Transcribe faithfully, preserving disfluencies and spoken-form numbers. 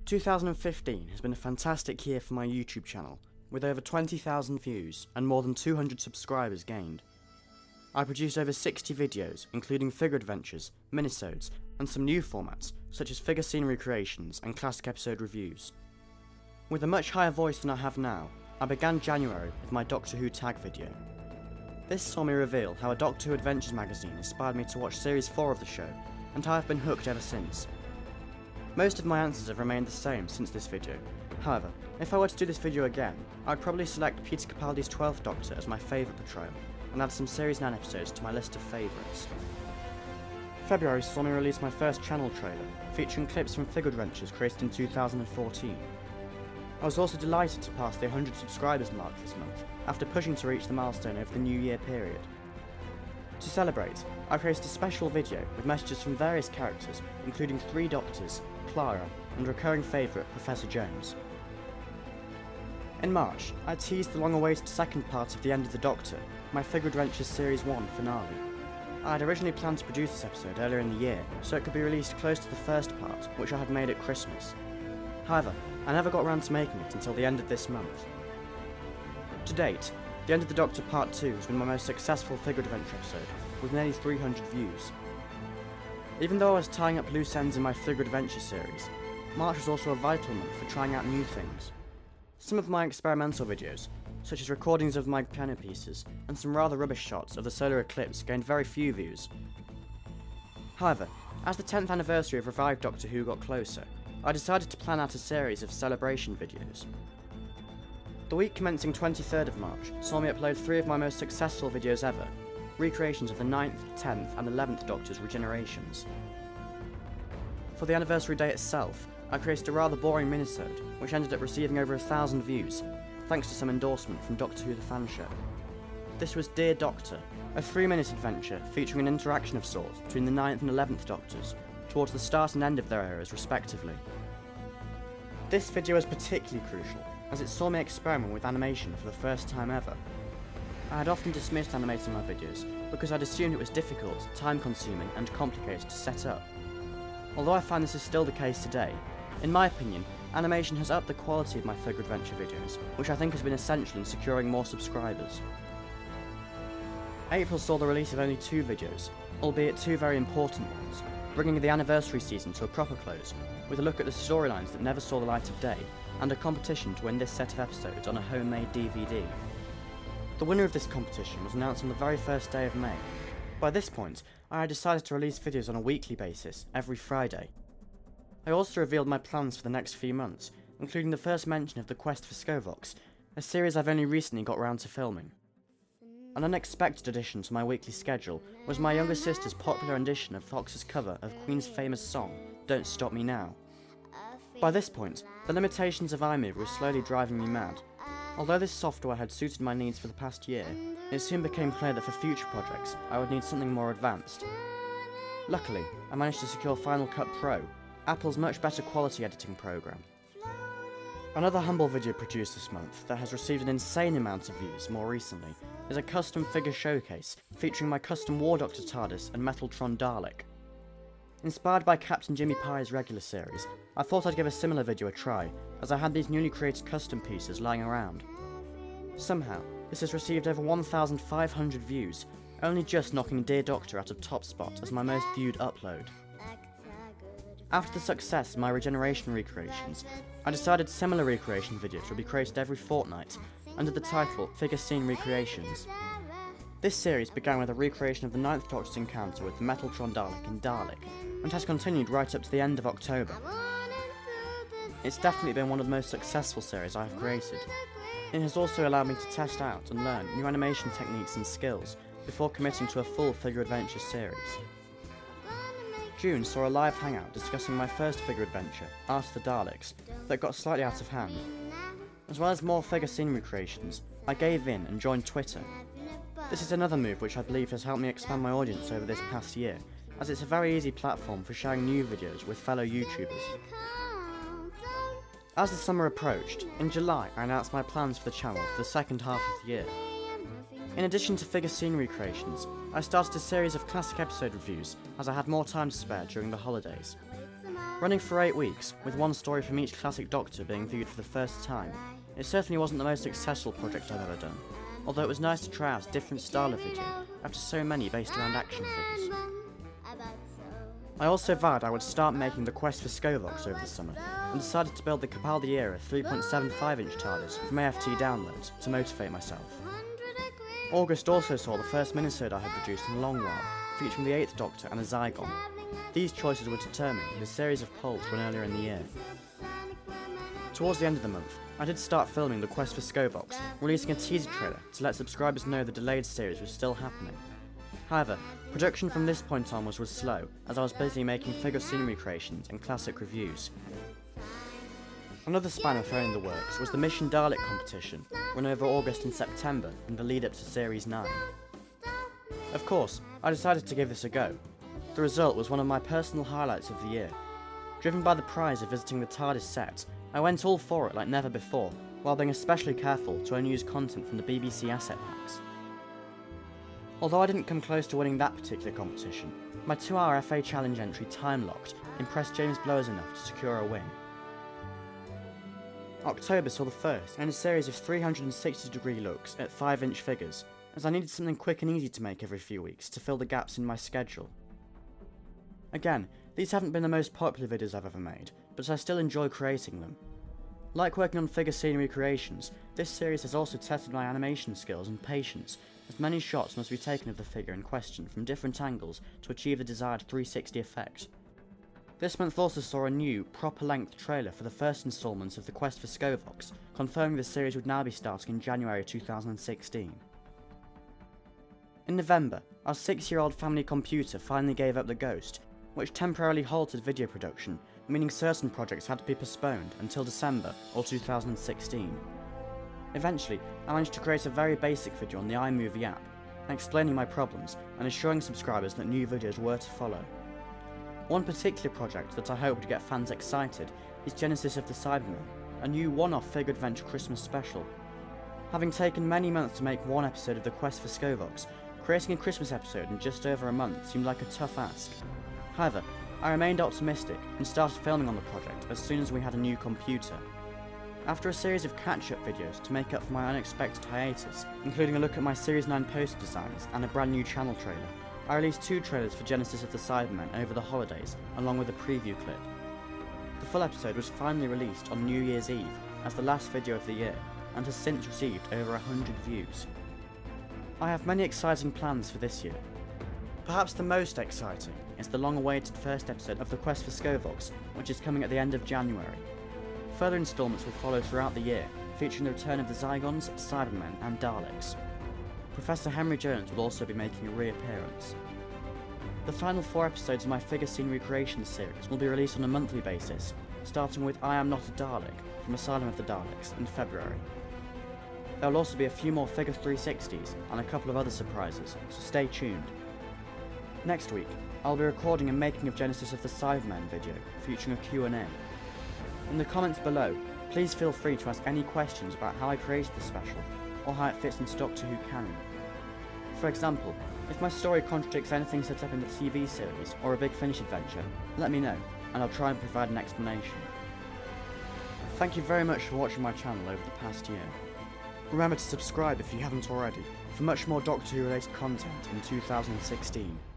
two thousand fifteen has been a fantastic year for my YouTube channel, with over twenty thousand views and more than two hundred subscribers gained. I produced over sixty videos, including figure adventures, minisodes, and some new formats, such as figure scene recreations and classic episode reviews. With a much higher voice than I have now, I began January with my Doctor Who tag video. This saw me reveal how a Doctor Who Adventures magazine inspired me to watch Series four of the show, and how I've been hooked ever since. Most of my answers have remained the same since this video. However, if I were to do this video again, I'd probably select Peter Capaldi's twelfth Doctor as my favourite portrayal, and add some Series nine episodes to my list of favourites. February saw me release my first channel trailer, featuring clips from figure adventures created in two thousand fourteen. I was also delighted to pass the one hundred subscribers mark this month, after pushing to reach the milestone over the New Year period. To celebrate, I created a special video with messages from various characters, including three Doctors, Clara, and recurring favourite Professor Jones. In March, I teased the long-awaited second part of The End of the Doctor, my Figure Adventures Series one finale. I had originally planned to produce this episode earlier in the year, so it could be released close to the first part, which I had made at Christmas. However, I never got around to making it until the end of this month. To date, The End of the Doctor Part two has been my most successful figure adventure episode, with nearly three hundred views. Even though I was tying up loose ends in my figure adventure series, March was also a vital month for trying out new things. Some of my experimental videos, such as recordings of my piano pieces and some rather rubbish shots of the solar eclipse, gained very few views. However, as the tenth anniversary of Revived Doctor Who got closer, I decided to plan out a series of celebration videos. The week commencing twenty-third of March saw me upload three of my most successful videos ever, recreations of the ninth, tenth and eleventh Doctor's regenerations. For the anniversary day itself, I created a rather boring minisode, which ended up receiving over a thousand views, thanks to some endorsement from Doctor Who the fan show. This was Dear Doctor, a three-minute adventure featuring an interaction of sorts between the ninth and eleventh Doctors, towards the start and end of their eras respectively. This video was particularly crucial, as it saw me experiment with animation for the first time ever. I had often dismissed animating my videos because I'd assumed it was difficult, time-consuming and complicated to set up. Although I find this is still the case today, in my opinion, animation has upped the quality of my figure adventure videos, which I think has been essential in securing more subscribers. April saw the release of only two videos, albeit two very important ones, bringing the anniversary season to a proper close, with a look at the storylines that never saw the light of day, and a competition to win this set of episodes on a homemade D V D. The winner of this competition was announced on the very first day of May. By this point, I had decided to release videos on a weekly basis, every Friday. I also revealed my plans for the next few months, including the first mention of the Quest for Skovox, a series I've only recently got round to filming. An unexpected addition to my weekly schedule was my younger sister's popular rendition of Fox's cover of Queen's famous song, Don't Stop Me Now. By this point, the limitations of iMovie were slowly driving me mad. Although this software had suited my needs for the past year, it soon became clear that for future projects, I would need something more advanced. Luckily, I managed to secure Final Cut Pro, Apple's much better quality editing program. Another humble video produced this month that has received an insane amount of views more recently is a custom figure showcase featuring my custom War Doctor TARDIS and Metaltron Dalek. Inspired by Captain Jimmy Pye's regular series, I thought I'd give a similar video a try, as I had these newly created custom pieces lying around. Somehow, this has received over one thousand five hundred views, only just knocking Dear Doctor out of top spot as my most viewed upload. After the success of my regeneration recreations, I decided similar recreation videos would be created every fortnight, under the title Figure Scene Recreations. This series began with a recreation of the ninth Doctor's encounter with the Metaltron Dalek in Dalek, and has continued right up to the end of October. It's definitely been one of the most successful series I have created. It has also allowed me to test out and learn new animation techniques and skills before committing to a full figure adventure series. June saw a live hangout discussing my first figure adventure, Art of the Daleks, that got slightly out of hand. As well as more figure scene recreations, I gave in and joined Twitter. This is another move which I believe has helped me expand my audience over this past year, as it's a very easy platform for sharing new videos with fellow YouTubers. As the summer approached, in July I announced my plans for the channel for the second half of the year. In addition to figure scene recreations, I started a series of classic episode reviews as I had more time to spare during the holidays. Running for eight weeks, with one story from each classic Doctor being viewed for the first time, it certainly wasn't the most successful project I've ever done, although it was nice to try out a different style of video after so many based around action figures. I also vowed I would start making the Quest for Skovox over the summer, and decided to build the Capaldi-era three point seven five inch TARDIS from A F T downloads to motivate myself. August also saw the first minisode I had produced in a long while, featuring the eighth Doctor and a Zygon. These choices were determined with a series of polls run earlier in the year. Towards the end of the month, I did start filming the Quest for Skovox, releasing a teaser trailer to let subscribers know the delayed series was still happening. However, production from this point onwards was slow, as I was busy making figure scenery creations and classic reviews. Another spanner thrown in the works was the Mission Dalek competition, run over August and September in the lead up to Series nine. Of course, I decided to give this a go. The result was one of my personal highlights of the year. Driven by the prize of visiting the TARDIS set, I went all for it like never before, while being especially careful to only use content from the B B C asset packs. Although I didn't come close to winning that particular competition, my two hour F A challenge entry time locked impressed James Blowers enough to secure a win. October saw the first in a series of three hundred sixty degree looks at five inch figures, as I needed something quick and easy to make every few weeks to fill the gaps in my schedule. Again, these haven't been the most popular videos I've ever made, but I still enjoy creating them. Like working on figure scenery creations, this series has also tested my animation skills and patience, as many shots must be taken of the figure in question from different angles to achieve the desired three sixty effect. This month also saw a new, proper-length trailer for the first instalment of the Quest for Skovox, confirming the series would now be starting in January two thousand sixteen. In November, our six-year-old family computer finally gave up the ghost, which temporarily halted video production, meaning certain projects had to be postponed until December or two thousand sixteen. Eventually, I managed to create a very basic video on the iMovie app, explaining my problems and assuring subscribers that new videos were to follow. One particular project that I hope would get fans excited is Genesis of the Cybermen, a new one-off figure adventure Christmas special. Having taken many months to make one episode of the Quest for Skovox, creating a Christmas episode in just over a month seemed like a tough ask. However, I remained optimistic and started filming on the project as soon as we had a new computer. After a series of catch-up videos to make up for my unexpected hiatus, including a look at my Series nine poster designs and a brand new channel trailer, I released two trailers for Genesis of the Cybermen over the holidays, along with a preview clip. The full episode was finally released on New Year's Eve as the last video of the year, and has since received over one hundred views. I have many exciting plans for this year. Perhaps the most exciting is the long-awaited first episode of the Quest for Skovox, which is coming at the end of January. Further instalments will follow throughout the year, featuring the return of the Zygons, Cybermen and Daleks. Professor Henry Jones will also be making a reappearance. The final four episodes of my figure scenery creations series will be released on a monthly basis, starting with I Am Not a Dalek from Asylum of the Daleks in February. There will also be a few more figure three sixties and a couple of other surprises, so stay tuned. Next week, I'll be recording a making of Genesis of the Cybermen video featuring a Q and A. In the comments below, please feel free to ask any questions about how I created the special, or how it fits into Doctor Who canon. For example, if my story contradicts anything set up in the T V series or a Big Finish adventure, let me know, and I'll try and provide an explanation. Thank you very much for watching my channel over the past year. Remember to subscribe if you haven't already, for much more Doctor Who related content in two thousand sixteen.